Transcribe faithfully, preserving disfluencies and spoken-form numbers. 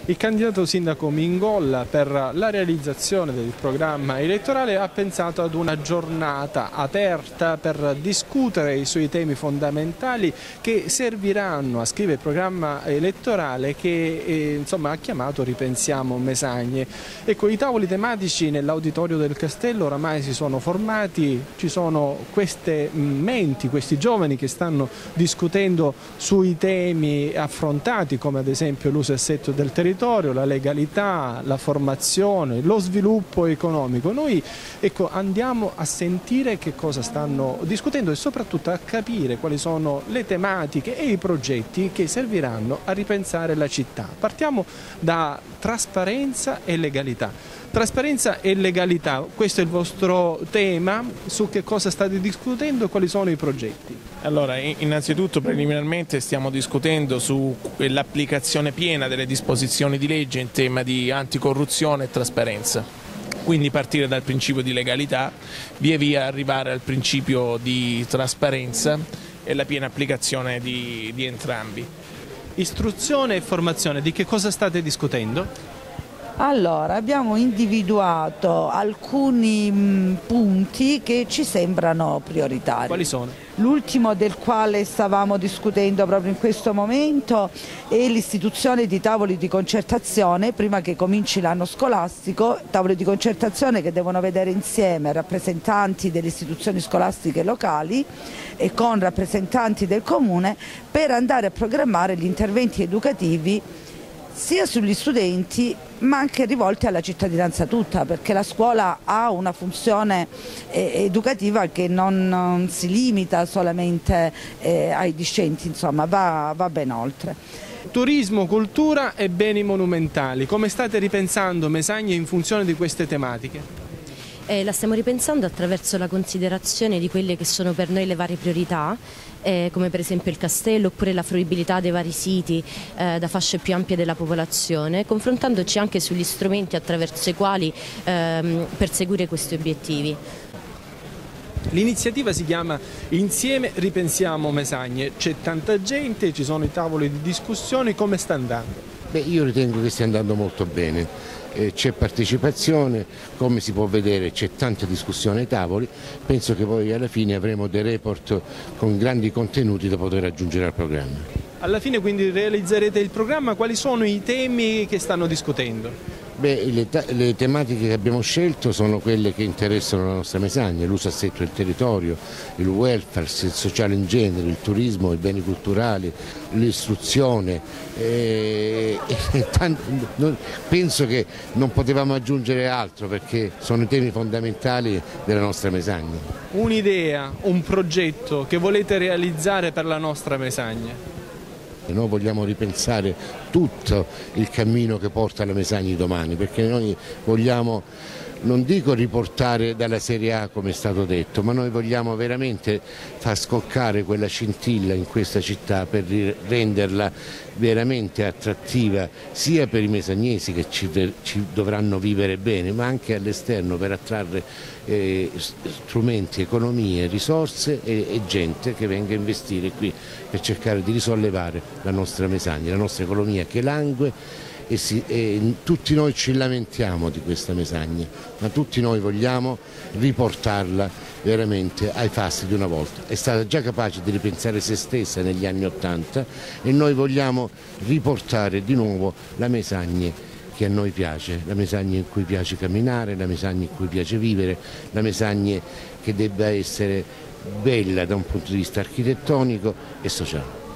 Il candidato sindaco Mingolla, per la realizzazione del programma elettorale, ha pensato ad una giornata aperta per discutere sui temi fondamentali che serviranno a scrivere il programma elettorale che eh, insomma, ha chiamato Ripensiamo Mesagne. Ecco, i tavoli tematici nell'auditorio del Castello oramai si sono formati, ci sono queste menti, questi giovani che stanno discutendo sui temi affrontati, come ad esempio l'uso e assetto del territorio, la legalità, la formazione, lo sviluppo economico. Noi ecco, andiamo a sentire che cosa stanno discutendo e soprattutto a capire quali sono le tematiche e i progetti che serviranno a ripensare la città. Partiamo da trasparenza e legalità. Trasparenza e legalità, questo è il vostro tema, su che cosa state discutendo e quali sono i progetti? Allora, innanzitutto preliminarmente stiamo discutendo sull'applicazione piena delle disposizioni di legge in tema di anticorruzione e trasparenza. Quindi partire dal principio di legalità, via via arrivare al principio di trasparenza e la piena applicazione di, di entrambi. Istruzione e formazione, di che cosa state discutendo? Allora, abbiamo individuato alcuni mh, punti che ci sembrano prioritari. Quali sono? L'ultimo del quale stavamo discutendo proprio in questo momento è l'istituzione di tavoli di concertazione prima che cominci l'anno scolastico, tavoli di concertazione che devono vedere insieme rappresentanti delle istituzioni scolastiche locali e con rappresentanti del comune per andare a programmare gli interventi educativi sia sugli studenti ma anche rivolti alla cittadinanza tutta, perché la scuola ha una funzione eh, educativa che non, non si limita solamente eh, ai discenti, insomma va, va ben oltre. Turismo, cultura e beni monumentali, come state ripensando Mesagne in funzione di queste tematiche? Eh, la stiamo ripensando attraverso la considerazione di quelle che sono per noi le varie priorità, eh, come per esempio il castello oppure la fruibilità dei vari siti eh, da fasce più ampie della popolazione, confrontandoci anche sugli strumenti attraverso i quali ehm, perseguire questi obiettivi. L'iniziativa si chiama Insieme Ripensiamo Mesagne, c'è tanta gente, ci sono i tavoli di discussione, come sta andando? Beh, io ritengo che stia andando molto bene. Eh, c'è partecipazione, come si può vedere c'è tanta discussione ai tavoli, penso che poi alla fine avremo dei report con grandi contenuti da poter aggiungere al programma. Alla fine quindi realizzerete il programma, quali sono i temi che stanno discutendo? Beh, le, le tematiche che abbiamo scelto sono quelle che interessano la nostra Mesagna, l'uso e assetto del territorio, il welfare, il sociale in genere, il turismo, i beni culturali, l'istruzione. Eh, e tanto, non, penso che non potevamo aggiungere altro perché sono i temi fondamentali della nostra Mesagna. Un'idea, un progetto che volete realizzare per la nostra Mesagna? Noi vogliamo ripensare tutto il cammino che porta alla Mesagna domani, perché noi vogliamo, non dico riportare dalla Serie A come è stato detto, ma noi vogliamo veramente far scoccare quella scintilla in questa città per renderla veramente attrattiva sia per i mesagnesi che ci, ci dovranno vivere bene, ma anche all'esterno per attrarre eh, strumenti, economie, risorse e, e gente che venga a investire qui per cercare di risollevare la nostra Mesagna, la nostra economia che langue. E, si, e tutti noi ci lamentiamo di questa Mesagna, ma tutti noi vogliamo riportarla veramente ai fasti di una volta. È stata già capace di ripensare se stessa negli anni Ottanta e noi vogliamo riportare di nuovo la Mesagna che a noi piace, la Mesagna in cui piace camminare, la Mesagna in cui piace vivere, la Mesagna che debba essere bella da un punto di vista architettonico e sociale.